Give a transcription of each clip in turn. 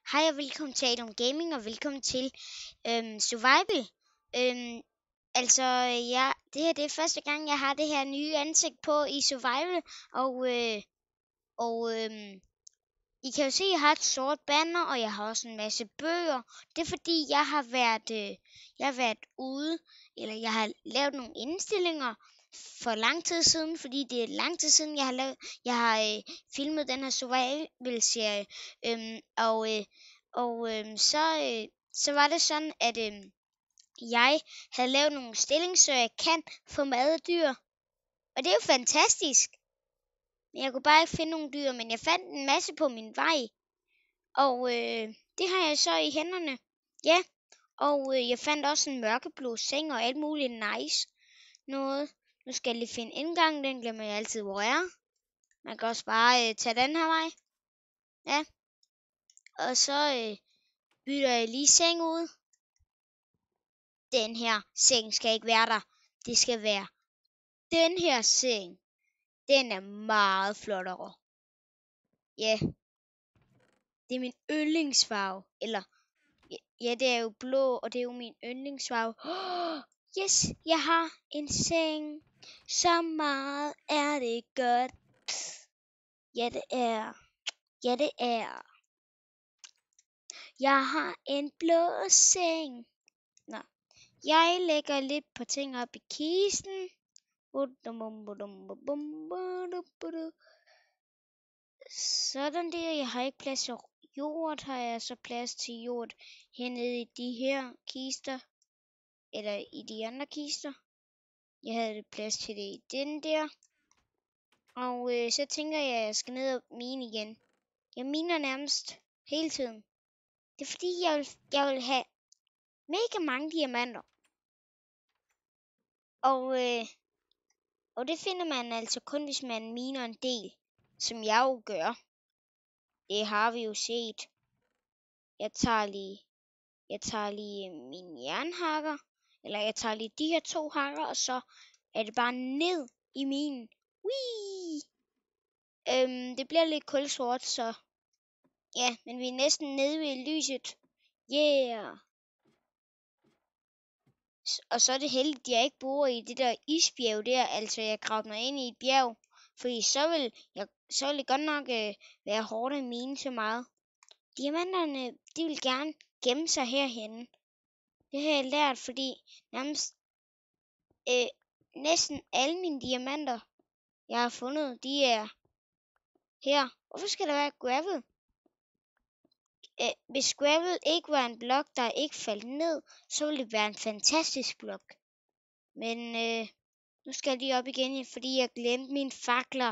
Hej og velkommen til Adam Gaming, og velkommen til Survival. Øhm, det her det er første gang, jeg har det her nye ansigt på i Survival, og I kan jo se, at jeg har et sort banner, og jeg har også en masse bøger. Det er fordi, jeg har været ude, eller jeg har lavet nogle indstillinger for lang tid siden, fordi det er lang tid siden, jeg har filmet den her survival-serie. Så var det sådan, at jeg havde lavet nogle stillinger, så jeg kan få mad af dyr. Og det er jo fantastisk. Men jeg kunne bare ikke finde nogle dyr, men jeg fandt en masse på min vej. Og det har jeg så i hænderne. Ja, og jeg fandt også en mørkeblå seng og alt muligt nice noget. Nu skal jeg lige finde indgangen, den glemmer jeg altid, hvor er. Man kan også bare tage den her vej. Ja, og så bytter jeg lige seng ud. Den her seng skal ikke være der. Det skal være den her seng. Den er meget flottere. Ja, det er min yndlingsfarve. Eller, ja, det er jo blå, og det er jo min yndlingsfarve. Yes, jeg har en seng. Så meget er det godt. Ja, det er. Ja, det er. Jeg har en blå seng. Nå, jeg lægger lidt på ting op i kisten. Sådan der, jeg har ikke plads til jord, har jeg så plads til jord hernede i de her kister, eller i de andre kister. Jeg havde plads til det i den der, og så tænker jeg, at jeg skal ned og mine igen. Jeg miner nærmest hele tiden. Det er fordi, jeg vil have mega mange diamanter. Og det finder man altså kun, hvis man miner en del, som jeg jo gør. Det har vi jo set. Jeg tager lige min jernhakker, eller jeg tager lige de her 2 hakker, og så er det bare ned i minen. Whee! Det bliver lidt kulsort, så ja, men vi er næsten nede ved lyset. Yeah! Og så er det heldigt, at jeg ikke bor i det der isbjerg der, altså jeg gravede mig ind i et bjerg, fordi så vil det godt nok være hårdt at mine så meget. Diamanterne, de vil gerne gemme sig herhenne. Det har jeg lært, fordi nærmest næsten alle mine diamanter, jeg har fundet, de er her. Hvorfor skal der være gravel? Hvis gravel ikke var en blok, der ikke faldt ned, så ville det være en fantastisk blok. Men nu skal jeg lige op igen, fordi jeg glemte mine fakler.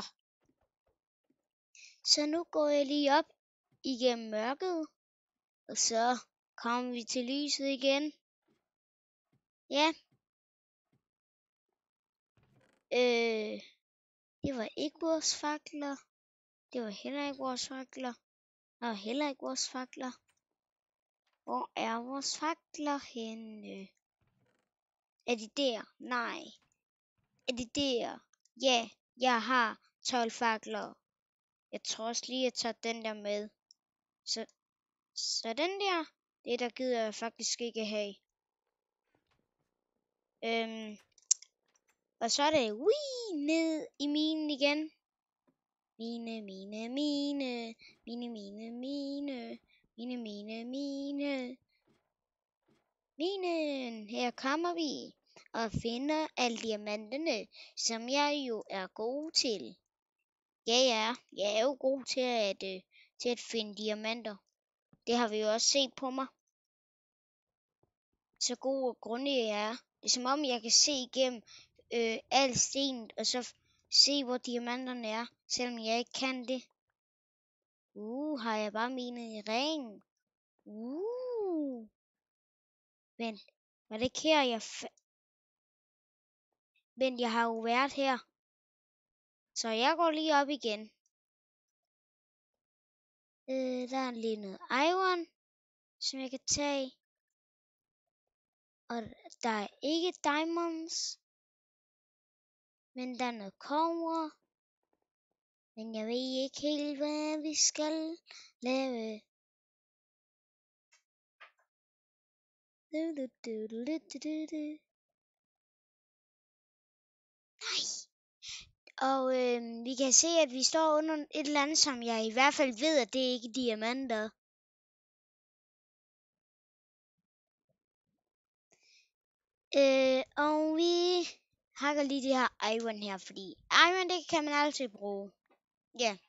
Så nu går jeg lige op igennem mørket, og så kommer vi til lyset igen. Ja. Det var ikke vores fakler. Det var heller ikke vores fakler. Der var heller ikke vores fakler. Hvor er vores fakler henne? Er de der? Nej. Er de der? Ja, jeg har 12 fakler. Jeg tror også lige, at jeg tager den der med. Så den der, der gider jeg faktisk ikke have. Og så er det ned i minen igen. Mine. Minen, her kommer vi og finder alle diamanterne, som jeg jo er god til. Ja, jeg er jo god til at finde diamanter. Det har vi jo også set på mig. Så god og grundig jeg er. Det er som om jeg kan se igennem al stenet, og så se hvor diamanterne er, selvom jeg ikke kan det. Har jeg bare minet i ringen. Men var det ikke her, Men jeg har jo været her. Så jeg går lige op igen. Der er lige noget iron, som jeg kan tage. Og der er ikke diamonds. Men der er noget kobber. Men jeg ved ikke helt, hvad vi skal lave. Nej. Og vi kan se, at vi står under et eller andet, som jeg i hvert fald ved, at det ikke er diamanter. Og vi hakker lige det her iron her, fordi iron, det kan man altid bruge. Ja.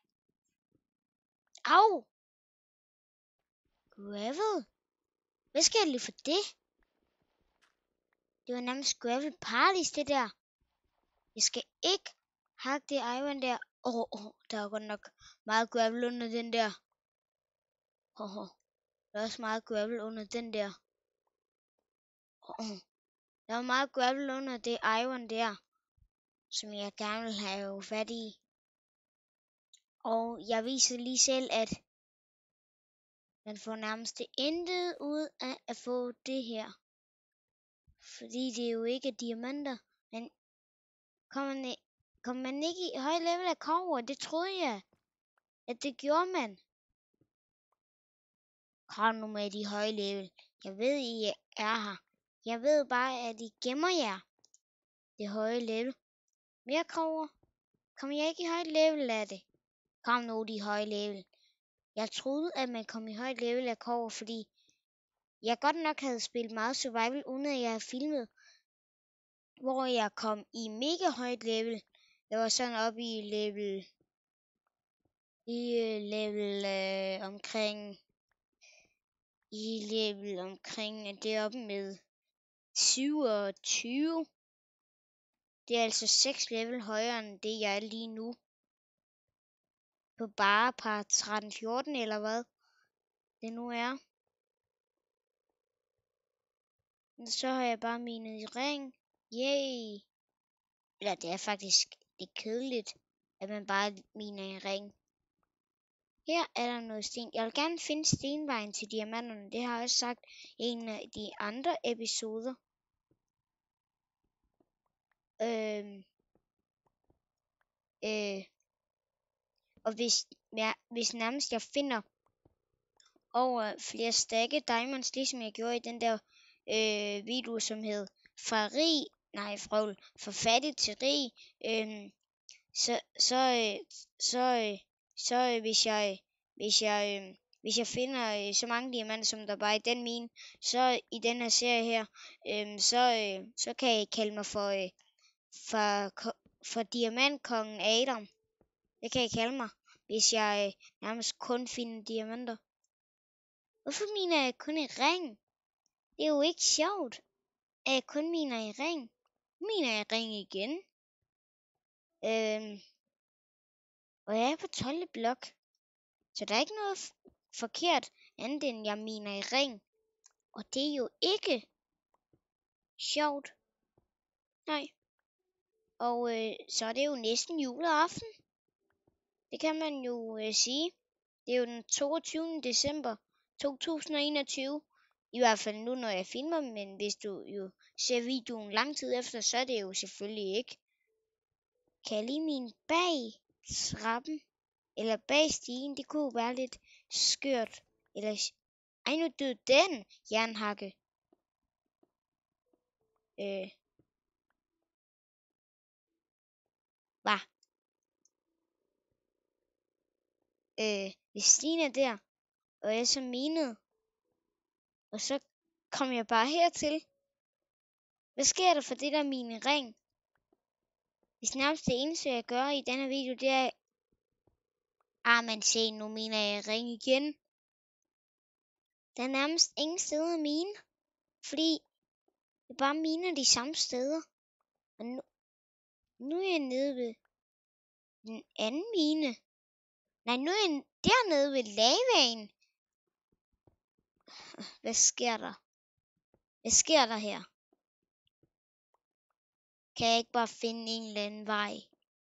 Au! Gravel? Hvad skal jeg lige for det? Det var nærmest gravel parties, det der. Jeg skal ikke hakke det iron der. Der er godt nok meget gravel under den der. Der er også meget gravel under den der. Der er meget gravel under det iron der, som jeg gerne vil have fat i. Og jeg viser lige selv, at man får nærmest intet ud af at få det her. Fordi det jo ikke er diamanter. Men kom man ikke i høj level af kobber? Det troede jeg, at det gjorde man. Kom nu med de høje level. Jeg ved, I er her. Jeg ved bare, at I gemmer jer. Det høje level. Mere kobber. Kom jeg ikke i højt level af det? Kom nu, de høje level. Jeg troede, at man kom i højt level af kobber, fordi jeg godt nok havde spillet meget survival, uden at jeg havde filmet, hvor jeg kom i mega højt level. Jeg var sådan oppe i level omkring deroppe med 27. Det er altså 6 level højere end det, jeg er lige nu. På bare par 13-14 eller hvad det nu er. Så har jeg bare minet i ring. Yay! Eller det er faktisk lidt kedeligt, at man bare miner i ring. Her er der noget sten. Jeg vil gerne finde stenvejen til diamanterne. Det har jeg også sagt i en af de andre episoder. Og hvis nærmest jeg finder over flere stakke diamonds, ligesom jeg gjorde i den der video, som hed fra fattig til rig, hvis jeg finder så mange diamanter, som der bare i den mine, så i den her serie her, så kan jeg kalde mig for diamantkongen Adam. Det kan jeg kalde mig, hvis jeg nærmest kun finder diamanter. Hvorfor miner jeg kun i ring? Det er jo ikke sjovt, at jeg kun miner i ring. Miner jeg i ring igen? Og jeg er på 12. blok. Så der er ikke noget forkert, andet end jeg miner i ring. Og det er jo ikke sjovt. Nej. Og så er det jo næsten juleaften. Det kan man jo sige. Det er jo den 22. december 2021. I hvert fald nu, når jeg filmer, men hvis du jo ser videoen lang tid efter, så er det jo selvfølgelig ikke. Kan jeg lige mine bag trappen? Eller bag stigen? Det kunne jo være lidt skørt. Eller, nu døde den jernhakke. Hvad? Hvis stigen er der, og jeg så minede, og så kom jeg bare hertil. Hvad sker der for det der mine ring? Hvis nærmest det eneste, jeg gør i denne video, det er... men se, nu miner jeg ring igen. Der er nærmest ingen steder at mine, fordi jeg bare miner de samme steder. Og nu er jeg nede ved den anden mine. Nej, nu er jeg dernede ved lavaen. Hvad sker der? Hvad sker der her? Kan jeg ikke bare finde en eller anden vej?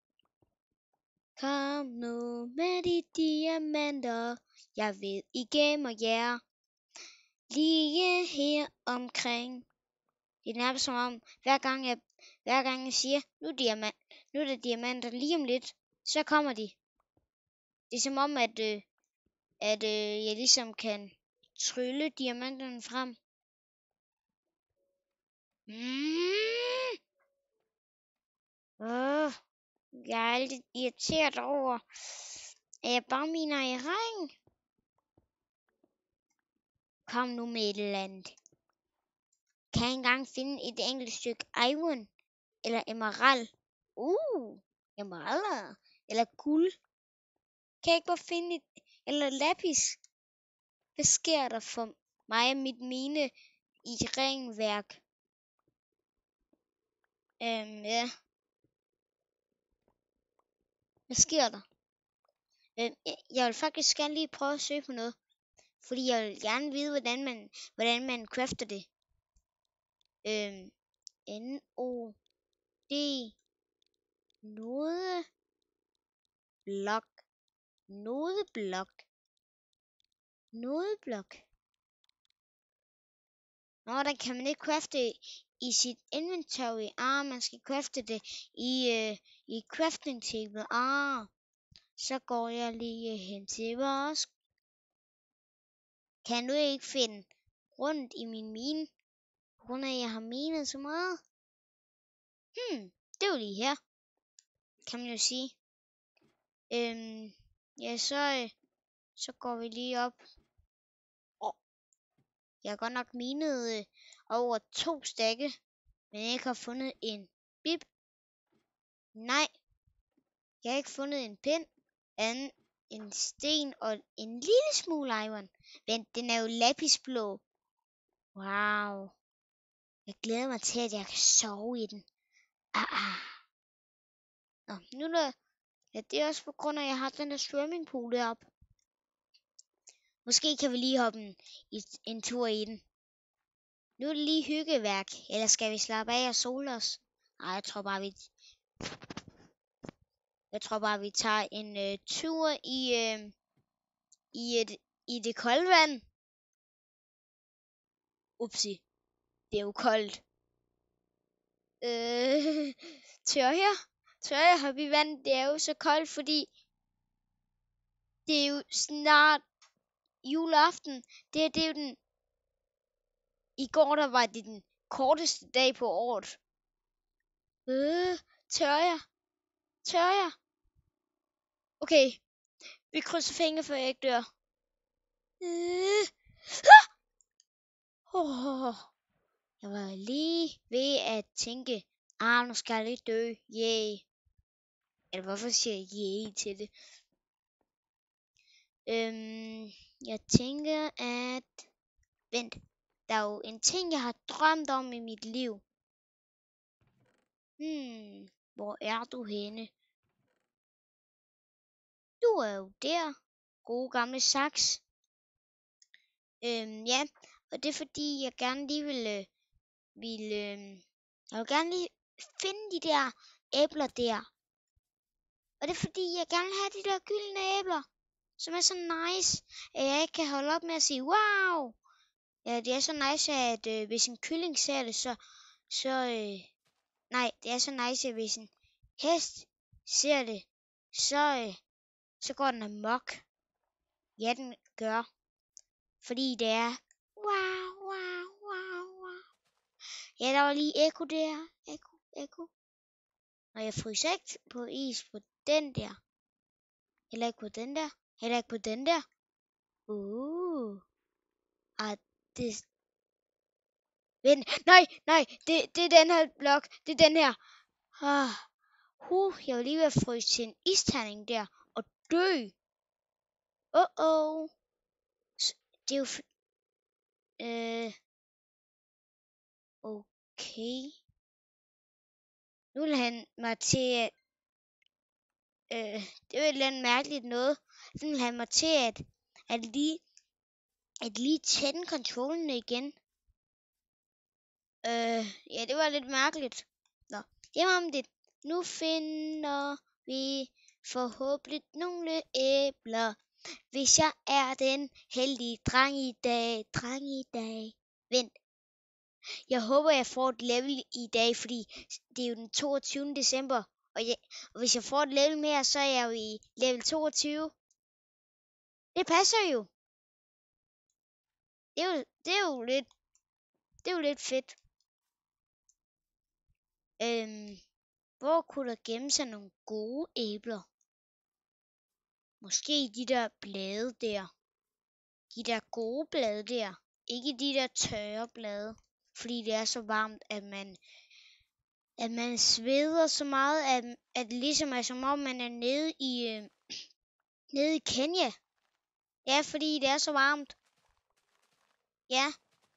Kom nu med de diamanter. Jeg ved, I gemmer jer. Lige her omkring. Det er nærmest som om, hver gang jeg siger, nu er der diamanter lige om lidt, så kommer de. Det er som om, at jeg ligesom kan trylle diamanterne frem. Mm. Jeg er lidt irriteret over, at jeg bare miner i ring. Kom nu med et eller andet. Kan jeg engang finde et enkelt stykke iron eller emerald? Emeralder eller guld. Kan jeg ikke bare finde et eller lapis? Hvad sker der for mig og mit mine i ringværk? Ja. Hvad sker der? Jeg vil faktisk gerne lige prøve at søge på noget. Fordi jeg vil gerne vide, hvordan man crafter det. N-O-D Nodeblok. Nodeblok. Nå, den kan man ikke crafte i sit inventory. Man skal crafte det i crafting table. Så går jeg lige hen til vores. Kan du ikke finde rundt i min mine? På grund af, at jeg har minet så meget. Det er jo lige her. Kan man jo sige. Ja, så går vi lige op. Jeg har godt nok minet over 2 stakke, men jeg ikke har fundet en bib. Nej, jeg har ikke fundet en pind, anden en sten og en lille smule iron. Vent, den er jo lapisblå. Wow. Jeg glæder mig til, at jeg kan sove i den. Nå, nu er der... Ja, det er også på grund af, at jeg har den der swimmingpool deroppe. Måske kan vi lige hoppe en tur i den. Nu er det lige hyggeværk, eller skal vi slappe af og sole os? Nej, jeg tror bare, vi tager en tur i det kolde vand. Upsi, det er jo koldt. Tør jeg hoppe i vand? Det er jo så koldt, fordi det er jo snart juleaften. Det er jo den... I går der var det den korteste dag på året. Tør jeg? Okay, vi krydser fingre, før jeg ikke dør. Jeg var lige ved at tænke, nu skal jeg lige dø, yay. Eller hvorfor siger jeg yay til det? Jeg tænker at... Vent, der er jo en ting, jeg har drømt om i mit liv. Hvor er du henne? Du er jo der, gode gamle saks. Ja, og det er fordi, jeg gerne lige jeg vil gerne lige finde de der æbler der. Og det er fordi, jeg gerne vil have de der gyldne æbler, som er så nice, at jeg ikke kan holde op med at sige, wow! Ja, det er så nice, at hvis en kylling ser det, nej, det er så nice, at hvis en hest ser det, så går den amok. Ja, den gør. Fordi det er, wow. Ja, der var lige ekko der. Ekko. Og jeg fryser ikke på is på den der. Heller ikke på den der. Heller ikke på den der. Det... Vent, nej, det er den her blok. Det er den her. Jeg var lige ved at fryse til en isterning der. Og dø. Det er jo... Okay. Nu vil han mig til at... det er jo et eller andet mærkeligt noget. Så vil han mig til at lige tænde kontrollen igen. Ja, det var lidt mærkeligt. Nå, hjemme om det. Nu finder vi forhåbentlig nogle æbler. Hvis jeg er den heldige dreng i dag. Vent. Jeg håber, jeg får et level i dag, fordi det er jo den 22. december. Og hvis jeg får et level mere, så er jeg jo i level 22. Det passer jo. Det er jo lidt fedt. Hvor kunne der gemme sig nogle gode æbler? Måske de der blade der. De der gode blade der. Ikke de der tørre blade. Fordi det er så varmt, at man sveder så meget, at det ligesom er som om, man er nede i Kenya. Ja, fordi det er så varmt. Ja.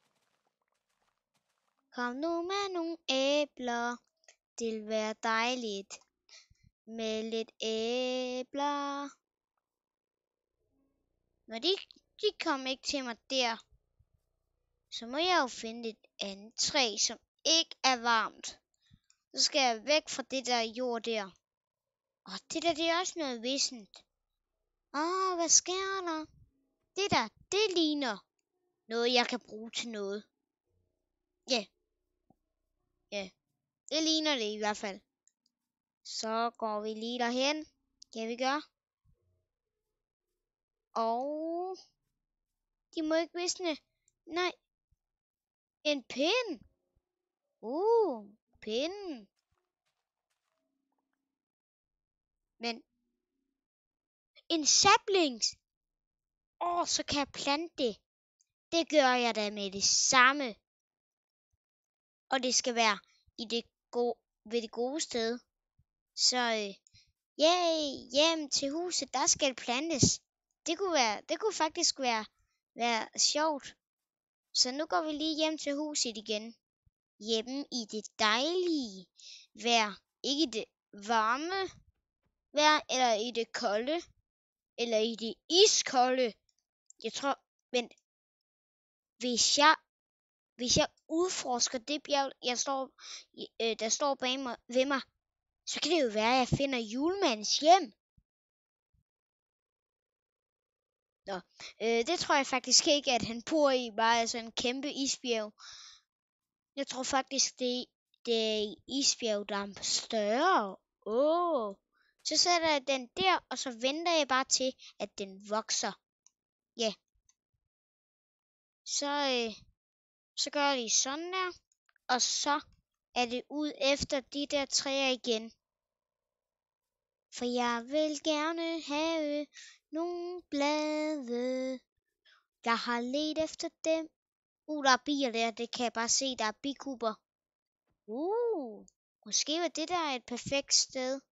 Kom nu med nogle æbler. Det vil være dejligt. Med lidt æbler. Men de kom ikke til mig der. Så må jeg jo finde et andet træ, som ikke er varmt. Så skal jeg væk fra det der jord der. Og det der, det er også noget vissent. Hvad sker der? Det der, det ligner noget, jeg kan bruge til noget. Ja. Det ligner det i hvert fald. Så går vi lige derhen. Kan vi gøre? Og de må ikke visne. Nej. En pind. Pinden. Men en saplings. Så kan jeg plante det. Det gør jeg da med det samme. Og det skal være ved det gode sted. Så hjem til huset, der skal plantes. Det kunne faktisk være sjovt. Så nu går vi lige hjem til huset igen. Hjemme i det dejlige vejr. Ikke i det varme vejr, eller i det kolde, eller i det iskolde. Jeg tror, men hvis jeg udforsker det bjerg, der står bag mig, ved mig, så kan det jo være, at jeg finder julemandens hjem. Det tror jeg faktisk ikke, at han bor i, bare altså en kæmpe isbjerg. Jeg tror faktisk, det er isbjerg, der er større. Så sætter jeg den der, og så venter jeg bare til, at den vokser. Ja. Så gør jeg lige sådan der, og så er det ud efter de der træer igen. For jeg vil gerne have nogle blade. Jeg har let efter dem. Der er bier der, det kan jeg bare se, der er bikuber. Måske var det der et perfekt sted.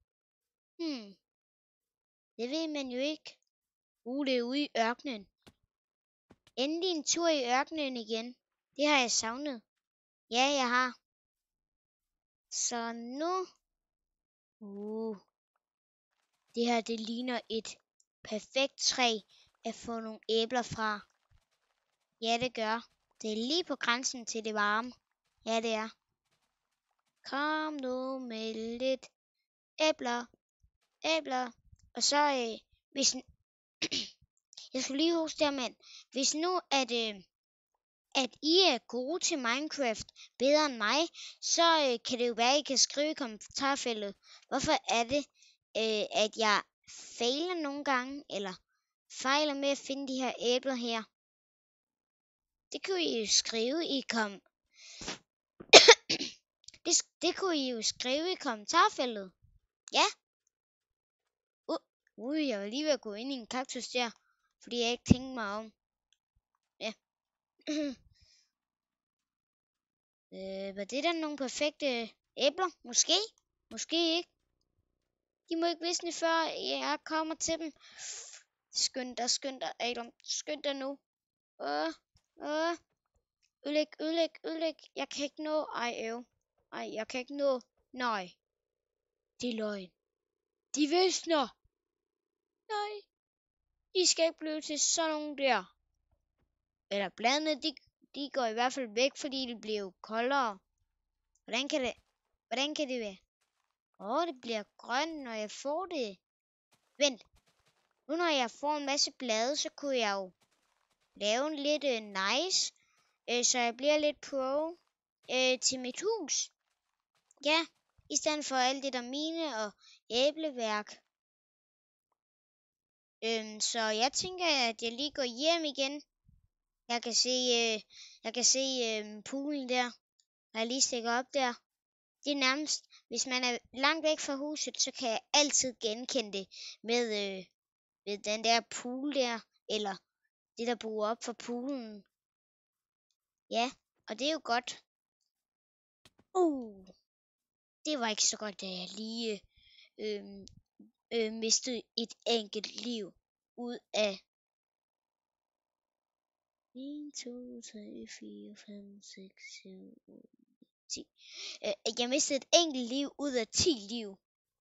Det ved man jo ikke. Det er ude i ørkenen. Endelig en tur i ørkenen igen. Det har jeg savnet. Ja, jeg har. Så nu. Det her, det ligner et perfekt træ at få nogle æbler fra. Ja, det gør. Det er lige på grænsen til det varme. Ja, det er. Kom nu med lidt æbler. Og så, jeg skulle lige huske der, mand. Hvis nu, at I er gode til Minecraft bedre end mig, så kan det jo være, at I kan skrive i kommentarfeltet, hvorfor er det, at jeg fejler nogle gange, eller fejler med at finde de her æbler her. Det kunne I jo skrive i det kunne I jo skrive i kommentarfeltet. Ja. Jeg var lige ved at gå ind i en kaktus der, fordi jeg ikke tænkte mig om. Ja. Var det der nogle perfekte æbler? Måske ikke. De må ikke visne før jeg kommer til dem. Skynd dig, Adam. Skynd dig nu. Ødelæg. Jeg kan ikke nå. Jeg kan ikke nå. Nej. Det er løgn. De visner. Nej. De skal ikke blive til sådan nogle der. Eller bladene, de går i hvert fald væk, fordi det bliver jo koldere. Hvordan kan det være? Det bliver grønt, når jeg får det. Vent. Nu når jeg får en masse blade, så kunne jeg jo lave en lidt nice. Så jeg bliver lidt pro til mit hus. Ja, i stedet for alt det der mine og æbleværk. Så jeg tænker, at jeg lige går hjem igen. Jeg kan se poolen der. Jeg lige stikker op der. Det er nærmest, hvis man er langt væk fra huset, så kan jeg altid genkende det med den der pool der, eller det, der bor op for poolen. Ja, og det er jo godt. Det var ikke så godt, da jeg lige mistede et enkelt liv ud af 1, 2, 3, 4, 5, 6, 7, 8, 10. Jeg mistede et enkelt liv ud af 10 liv.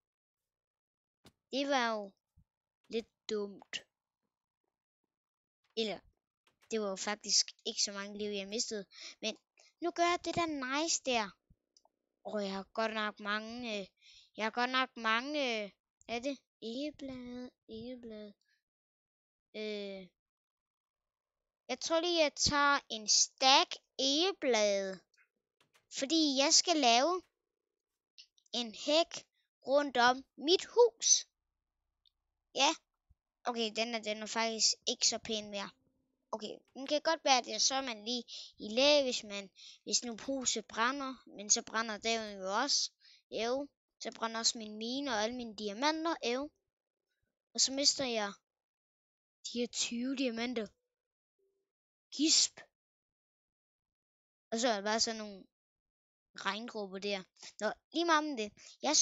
Det var jo lidt dumt. Eller, det var jo faktisk ikke så mange liv, jeg mistede. Men nu gør jeg det der nice der. Og jeg har godt nok mange, er det egeblade? Jeg tror lige, jeg tager en stack egeblade. Fordi jeg skal lave en hæk rundt om mit hus. Ja, okay, den er faktisk ikke så pæn mere. Okay, den kan godt være, at så er man lige i læge, hvis nu huset brænder, men så brænder det jo også. Jo, så brænder også min mine og alle mine diamanter. Jo. Og så mister jeg de her 20 diamanter. Gisp. Og så er der bare sådan nogle regndråber der. Nå, lige meget om det.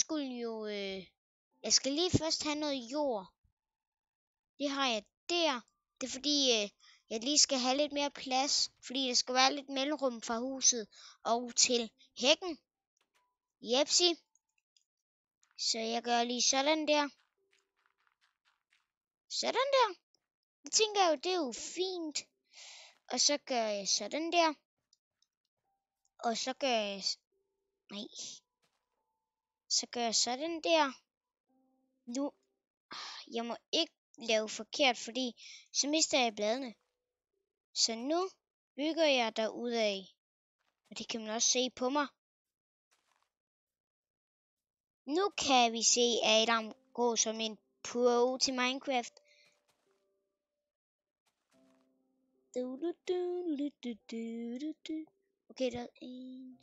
Jeg skal lige først have noget jord. Det har jeg der. Det er fordi, jeg lige skal have lidt mere plads. Fordi der skal være lidt mellemrum fra huset og til hækken. Jepsi. Så jeg gør lige sådan der. Sådan der. Jeg tænker jo, det er jo fint. Og så gør jeg sådan der. Og så gør jeg... Nej. Så gør jeg sådan der. Nu... Jeg må ikke lave forkert, fordi så mister jeg bladene. Så nu bygger jeg derudad. Og det kan man også se på mig. Nu kan vi se Adam gå som en pro til Minecraft. Okay, der er en.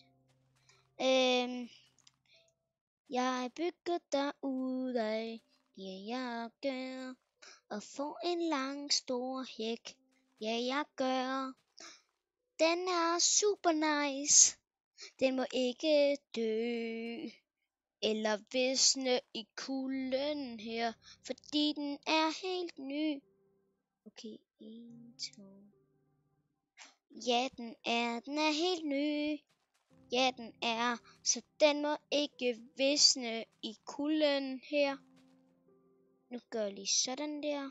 Jeg bygger derudad. Ja, jeg gør. Og får en lang, stor hæk. Ja, jeg gør. Den er super nice. Den må ikke dø. Eller visne i kulden her. Fordi den er helt ny. Okay, 1, 2. Ja, den er helt ny. Ja, den er. Så den må ikke visne i kulden her. Nu gør jeg lige sådan der.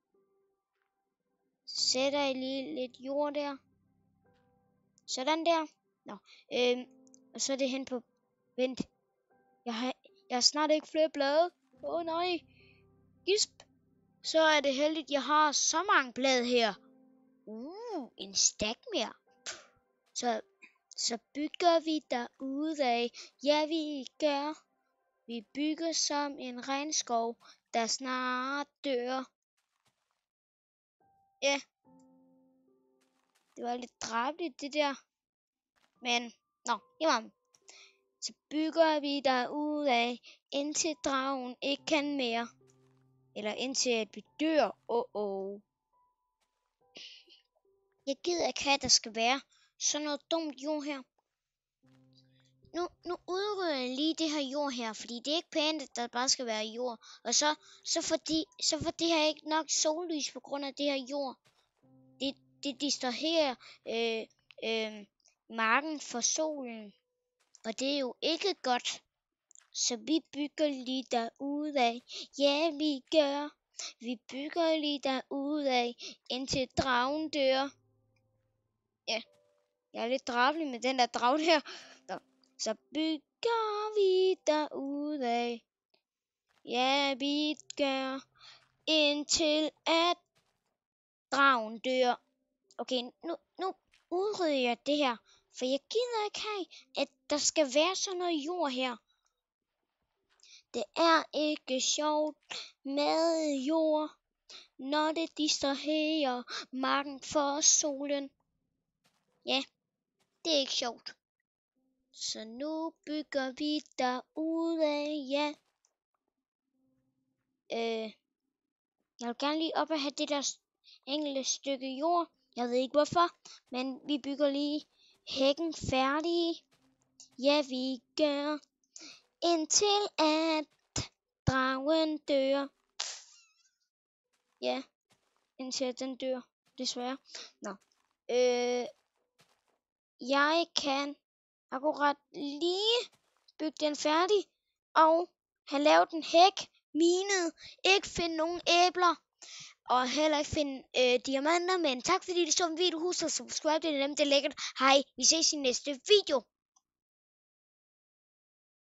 Sætter jeg lige lidt jord der. Sådan der. Nå, og så er det hen på... Vent. Jeg har snart ikke flere blade. Nej. Gisp. Så er det heldigt, jeg har så mange blade her. En stack mere. Så bygger vi derudad. Ja, vi gør. Vi bygger som en regnskov, der snart dør. Ja. Det var lidt drabeligt, det der. Men, jamen. Så bygger vi derudad, indtil dragen ikke kan mere. Eller indtil at vi dør. Jeg gider ikke have, at der skal være sådan noget dumt jord her. Nu udrydder jeg lige det her jord her, fordi det er ikke pænt, at der bare skal være jord. Og så får det her ikke nok sollys på grund af det her jord. Det distraherer marken for solen. Og det er jo ikke godt. Så vi bygger lige derudad. Ja, vi gør. Vi bygger lige derudad, indtil dragen dør. Ja, jeg er lidt drabelig med den der drag her. Så bygger vi derudad. Ja, vi gør, indtil at dragen dør. Okay, nu udrydder jeg det her. For jeg gider ikke have, at der skal være sådan noget jord her. Det er ikke sjovt med jord, når det distraherer marken for solen. Ja, det er ikke sjovt. Så nu bygger vi derudad, ja. Jeg vil gerne lige op og have det der enkelte stykke jord. Jeg ved ikke hvorfor, men vi bygger lige hækken færdig. Ja, vi gør, indtil at dragen dør. Ja, indtil at den dør, desværre. Nå. Jeg kan akkurat lige bygge den færdig, og have lavet en hæk, minet, ikke finde nogen æbler, og heller ikke finde diamanter, men tak fordi du så min video. Husk at subscribe, det er nemt, det er lækkert. Hej, vi ses i næste video.